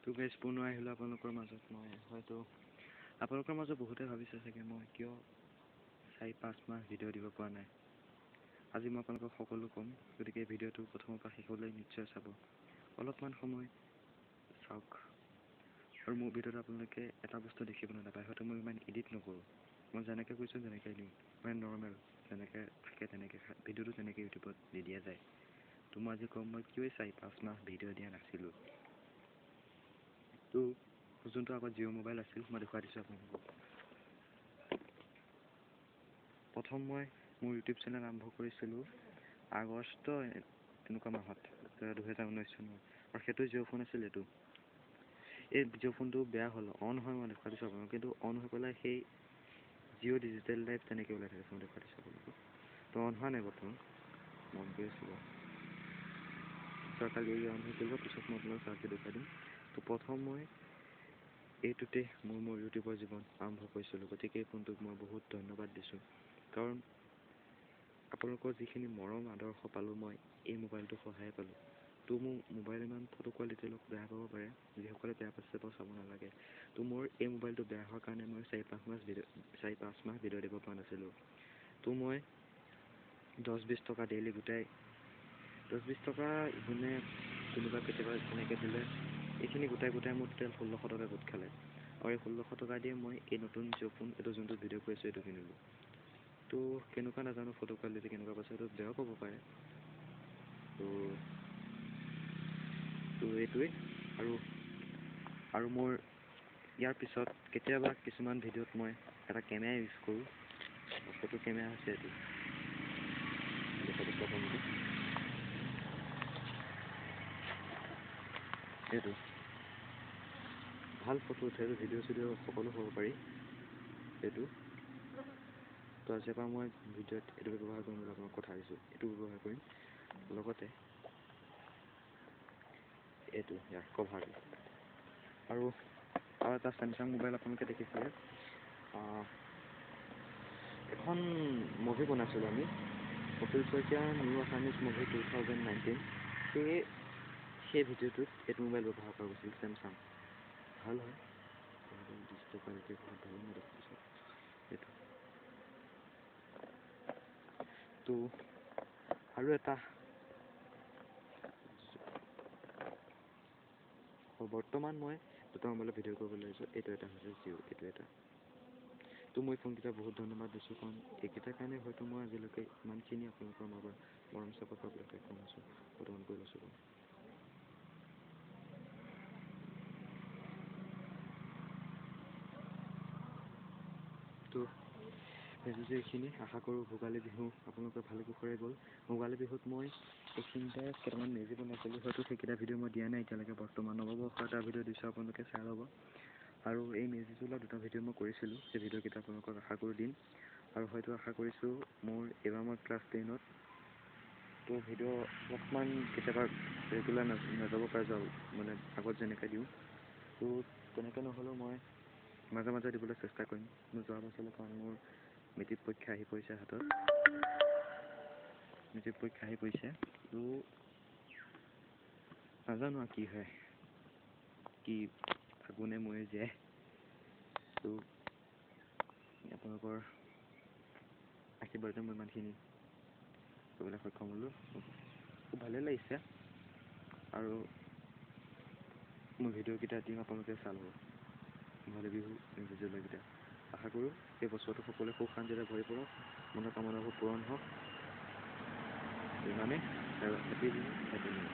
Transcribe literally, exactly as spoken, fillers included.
তো গাইজ পুনৰ আহিলোঁ আপোনালোকৰ মাজত। মই হয়তো আপোনালোকৰ মাজত বহুতে ভাবিছে চাগে মই কিয় চাৰি পাঁচ মাহ ভিডিঅ' দিব পৰা নাই। আজি মই আপোনালোকক সকলো ক'ম, গতিকে এই ভিডিঅ'টো প্ৰথমৰ পৰা শেষলৈ নিশ্চয় চাব, অলপমান সময় চাওক। আৰু মোৰ ভিডিঅ'ত আপোনালোকে এটা বস্তু দেখিবলৈ নাপায়, হয়তো মই ইমান এডিট নকৰোঁ, মই যেনেকৈ কৈছোঁ যেনেকৈ দিওঁ, মানে নৰ্মেল যেনেকৈ থাকে তেনেকৈ ভিডিঅ'টো তেনেকৈ ইউটিউবত দি দিয়া যায়। তো মই আজি ক'ম মই কিয় চাৰি পাঁচ মাহ ভিডিঅ' দিয়া নাছিলোঁ। তো যোনটো আগত জিঅ' মোবাইল আছিল মই দেখুৱাই দিছোঁ আপোনালোকক। প্ৰথম মই মোৰ ইউটিউব চেনেল আৰম্ভ কৰিছিলোঁ আগষ্ট এনেকুৱা মাহত, দুহেজাৰ ঊনৈছ চনৰ, আৰু সেইটো জিঅ' ফোন আছিল। এইটো এই জিঅ' ফোনটো বেয়া হ'ল, অন হয় মই দেখুৱাই দিছোঁ আপোনালোকক, কিন্তু অন হৈ পেলাই সেই জিঅ' ডিজিটেল লাইফ তেনেকৈ ওলাই থাকে, মই দেখুৱাই দিছোঁ আপোনালোকক। তো অন হোৱা নাই বৰ্তমান, মন কৰি আছোঁ বাৰু চৰকাৰী অন হৈছিল, পিছত মই আপোনালোকক চাৰ্জটো দেখুৱাই দিম। তো প্ৰথম মই এইটোতে মোৰ মোৰ ইউটিউবৰ জীৱন আৰম্ভ কৰিছিলোঁ, গতিকে এই ফোনটোক মই বহুত ধন্যবাদ দিছোঁ, কাৰণ আপোনালোকৰ যিখিনি মৰম আদৰ্শ পালোঁ মই এই মোবাইলটো সহায় পালোঁ। তো মোৰ মোবাইল ইমান ফটো কোৱালিটি অলপ বেয়া পাব পাৰে, যিসকলে বেয়া পাইছে বাৰু চাব নালাগে। তো মোৰ এই মোবাইলটো বেয়া হোৱাৰ কাৰণে মই চাৰি পাঁচ মাহ ভিডিঅ' চাৰি পাঁচ মাহ ভিডিঅ' দিব পৰা নাছিলোঁ। তো মই দহ বিছ টকা ডেইলি গোটাই, দহ বিছ টকা ইপিনে কোনোবা কেতিয়াবা তেনেকৈ দিলে, এইখিনি গোটাই গোটাই মোৰ টোটেল ষোল্লশ টকা গোট খালে। আৰু এই ষোল্লশ টকা দিয়ে মই এই নতুন জিঅ' ফোন, এইটো যোনটো ভিডিঅ' কৰি আছোঁ এইটো কিনিলোঁ। তো কেনেকুৱা নাজানো ফটো কোৱালিটি কেনেকুৱা পাইছে, এইটো বেয়াও ক'ব পাৰে। তো তো এইটোৱেই আৰু আৰু মোৰ ইয়াৰ পিছত কেতিয়াবা কিছুমান ভিডিঅ'ত মই এটা কেমেৰা ইউজ কৰোঁ, ফটো কেমেৰা আছে এইটো, এইটো ভাল ফটো উঠে, এইটো ভিডিঅ' চিডিঅ' সকলো হ'ব পাৰি এইটো। তো আজিৰ পৰা মই ভিডিঅ'ত এইটো ব্যৱহাৰ কৰিম বুলি আপোনাক কথা দিছোঁ, এইটো ব্যৱহাৰ কৰিম। লগতে এইটো ইয়াৰ কভাৰটো, আৰু আৰু এটা চেমচাং মোবাইল আপোনালোকে দেখিছিলে, এখন মুভি বনাইছিলোঁ আমি, kapil saikia new Assamese movie two thousand nineteen, সেই সেই ভিডিঅ'টোত এইটো মোবাইল ব্যৱহাৰ কৰা গৈছিল, চেমচাং। ভাল হয়, ডিজিটেল কোৱালিটি বহুত ভাল, মই দেখিছোঁ এইটো। তো আৰু এটা বৰ্তমান মই দুটা মোবাইলত ভিডিঅ' কৰিবলৈ আহিছোঁ, এইটো এটা হৈছে জিঅ', এইটো এটা। তো মই ফোনকেইটা বহুত ধন্যবাদ দিছোঁ, কাৰণ এইকেইটাৰ কাৰণে হয়তো মই আজিলৈকে ইমানখিনি আপোনালোকৰ মাজত মৰম চাপত পাবলৈ সক্ষম হৈছোঁ, বৰ্তমান কৰি লৈছোঁ। তো আজি এইখিনি আশা কৰোঁ ভোগালী বিহু আপোনালোকৰ ভালে কুশলে গ'ল। ভোগালী বিহুত মই এইখিনিতে কেইটামান মেজি বনাইছিলোঁ, হয়তো সেইকেইটা ভিডিঅ' মই দিয়া নাই এতিয়ালৈকে বৰ্তমান। নৱবৰ্ষৰ এটা ভিডিঅ' দিছোঁ, আপোনালোকে চাই ল'ব। আৰু এই মেজি জ্বলোৱা দুটা ভিডিঅ' মই কৰিছিলোঁ, সেই ভিডিঅ'কেইটা আপোনালোকক আশা কৰোঁ দিম। আৰু হয়তো আশা কৰিছোঁ মোৰ এইবাৰ মই ক্লাছ টেনত, তো ভিডিঅ' অলপমান কেতিয়াবা ৰেগুলাৰ নাযাব পাৰে, যাওঁ মানে আগত যেনেকৈ দিওঁ, তো তেনেকৈ নহ'লেও মই মাজে মাজে দিবলৈ চেষ্টা কৰিম। মই যোৱা বছৰলৈ, কাৰণ মোৰ মেট্ৰিক পৰীক্ষা আহি পৰিছে হাতত, মেট্ৰিক পৰীক্ষা আহি পৰিছে। তো নাজানো আৰু কি হয়, কি ফাগুনে ময়ে জীয়াই। তো আপোনালোকৰ আশীৰ্বাদে মই ইমানখিনি কৰিবলৈ সক্ষম হ'লোঁ, খুব ভালেই লাগিছে। আৰু মই ভিডিঅ'কেইটা দিম, আপোনালোকে চাই ল'ব, ভোগালী বিহু মেজি জ্বলোৱাকেইটা। আশা কৰোঁ এই বছৰটো সকলোৱে সুখ শান্তিৰে ভৰি পৰক, মনৰ কামনাবোৰ পূৰণ হওক। ইমানেই আৰু happy Bihu, happy new year.